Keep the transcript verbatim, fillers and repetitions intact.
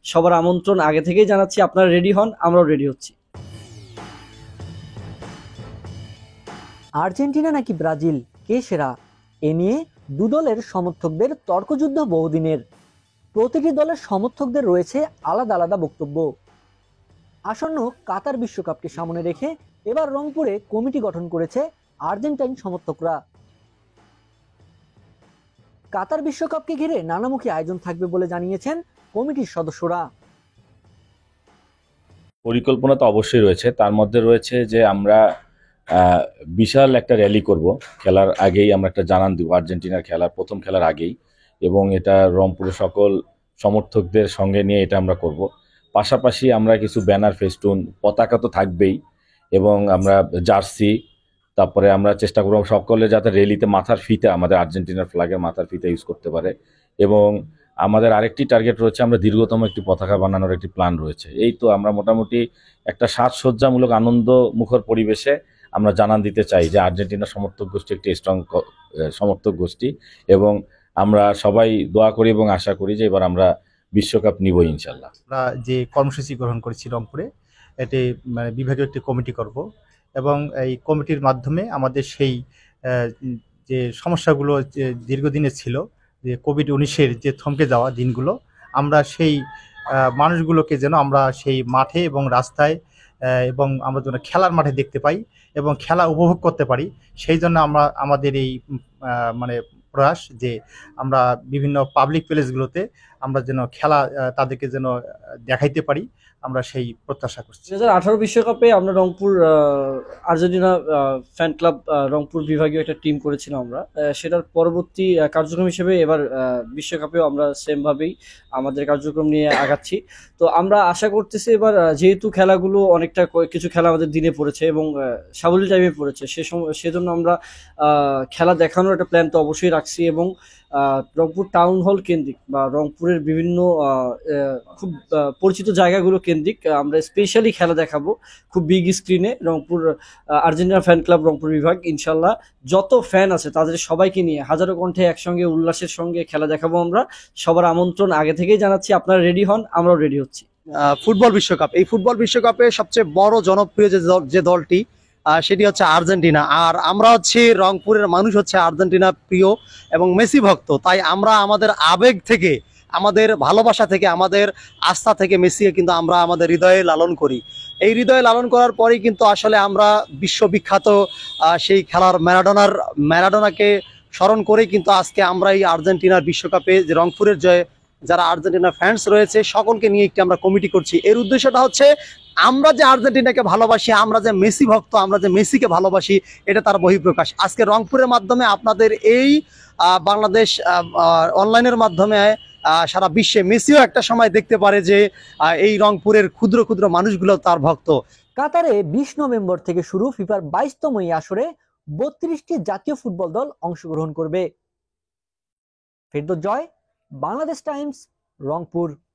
সবার আমন্ত্রণ আগে থেকেই জানাচ্ছি, আপনারা রেডি হন, আমরাও রেডি হচ্ছি। আর্জেন্টিনা নাকি ব্রাজিল, কে সেরা? এ নিয়ে দু দলের সমর্থকদের তর্কযুদ্ধ বহুদিনের। প্রতিটি দলের সমর্থকদের রয়েছে আলাদা আলাদা বক্তব্য। আসন্ন কাতার বিশ্বকাপকে সামনে রেখে এবার রংপুরে কমিটি গঠন করেছে আর্জেন্টাইন সমর্থকরা। কাতার বিশ্বকাপকে ঘিরে নানামুখী আয়োজন থাকবে বলে জানিয়েছেন কমিটির সদস্যরা। পরিকল্পনা তো অবশ্যই রয়েছে, তার মধ্যে রয়েছে যে আমরা বিশাল একটা র্যালি করব খেলার আগেই। আমরা একটা জানান দিব আর্জেন্টিনার খেলার প্রথম খেলার আগেই, এবং এটা রংপুরের সকল সমর্থকদের সঙ্গে নিয়ে এটা আমরা করব। পাশাপাশি আমরা কিছু ব্যানার, ফেস্টুন, পতাকা তো থাকবেই, এবং আমরা জার্সি, তারপরে আমরা চেষ্টা করব সকলে যাতে র্যালিতে মাথার ফিতা, আমাদের আর্জেন্টিনার ফ্ল্যাগের মাথার ফিতা ইউজ করতে পারে। এবং আমাদের আরেকটি টার্গেট রয়েছে, আমরা দীর্ঘতম একটি পতাকা বানানোর একটি প্ল্যান রয়েছে। এই তো আমরা মোটামুটি একটা সাজসজ্জামূলক আনন্দ মুখর পরিবেশে আমরা জানান দিতে চাই যে আর্জেন্টিনা সমর্থক গোষ্ঠী একটি স্ট্রং সমর্থক গোষ্ঠী, এবং আমরা সবাই দোয়া করি এবং আশা করি যে এবার আমরা বিশ্বকাপ নিব ইনশাল্লাহ। আমরা যে কর্মসূচি গ্রহণ করেছি রংপুরে, এটি মানে বিভাগীয় একটি কমিটি করব, এবং এই কমিটির মাধ্যমে আমাদের সেই যে সমস্যাগুলো যে দীর্ঘদিনের ছিল, যে কোভিড উনিশের যে থমকে যাওয়া দিনগুলো, আমরা সেই মানুষগুলোকে যেন আমরা সেই মাঠে এবং রাস্তায় এবং আমরা যেন খেলার মাঠে দেখতে পাই এবং খেলা উপভোগ করতে পারি, সেই জন্য আমরা আমাদের এই মানে প্রয়াস যে আমরা বিভিন্ন পাবলিক প্লেসগুলোতে আমরা যেন খেলা তাদেরকে যেন দেখাইতে পারি, আমরা সেই প্রত্যাশা করছি। দুই হাজার আঠারো বিশ্বকাপে আমরা Rangpur Argentina fan club Rangpur বিভাগীয় একটা টিম করেছিলাম আমরা, সেটার পরবর্তী কার্যক্রম হিসেবে এবার বিশ্বকাপেও আমরা সেমভাবেই আমাদের কার্যক্রম নিয়ে আগাচ্ছি। তো আমরা আশা করতেছি এবার যেহেতু খেলাগুলো অনেকটা কিছু খেলা আমাদের দিনে পড়েছে এবং সাবলীল টাইমে পড়েছে, সে সেজন্য আমরা খেলা দেখানোর একটা প্ল্যান তো অবশ্যই রাখছি, এবং রংপুর টাউন হল কেন্দ্রিক বা রংপুরের বিভিন্ন খুব পরিচিত জায়গাগুলো কেন্দ্রিক আমরা স্পেশালি খেলা দেখাবো খুব বিগ স্ক্রিনে। Rangpur Argentina fan club Rangpur বিভাগ ইনশাল্লাহ যত ফ্যান আছে তাদের সবাইকে নিয়ে হাজারো কণ্ঠে একসঙ্গে উল্লাসের সঙ্গে খেলা দেখাবো আমরা। সবার আমন্ত্রণ আগে থেকেই জানাচ্ছি, আপনারা রেডি হন, আমরাও রেডি হচ্ছি। ফুটবল বিশ্বকাপ, এই ফুটবল বিশ্বকাপে সবচেয়ে বড় জনপ্রিয় যে যে দলটি সেটি হচ্ছে আর্জেন্টিনা, আর আমরা হচ্ছে রংপুরের মানুষ হচ্ছে আর্জেন্টিনা প্রিয় এবং মেসি ভক্ত। তাই আমরা আমাদের আবেগ থেকে, আমাদের ভালোবাসা থেকে, আমাদের আস্থা থেকে মেসিকে কিন্তু আমরা আমাদের হৃদয়ে লালন করি। এই হৃদয়ে লালন করার পরেই কিন্তু আসলে আমরা বিশ্ববিখ্যাত সেই খেলার ম্যারাডোনার ম্যারাডোনাকে স্মরণ করেই কিন্তু আজকে আমরা এই আর্জেন্টিনার বিশ্বকাপে যে রংপুরের জয় যারা আর্জেন্টিনা ফ্যান্স রয়েছে সকলকে নিয়ে একটি আমরা কমিটি করছি। এর উদ্দেশ্যটা হচ্ছে আমরা যে আর্জেন্টিনাকে ভালোবাসি, আমরা যে মেসি ভক্ত, আমরা যে মেসিকে ভালোবাসি, এটা তার বহিঃপ্রকাশ। আজকে রংপুরের মাধ্যমে আপনাদের এই বাংলাদেশ অনলাইনের মাধ্যমে সারা বিশ্বে মেসিও একটা সময় দেখতে পারে যে এই রংপুরের ক্ষুদ্র ক্ষুদ্র মানুষগুলো তার ভক্ত। কাতারে বিশ নভেম্বর থেকে শুরু ফিফার বাইশতম এই আসরে বত্রিশটি জাতীয় ফুটবল দল অংশগ্রহণ করবে। ফেরদৌস জয়, বাংলাদেশ টাইমস, রংপুর।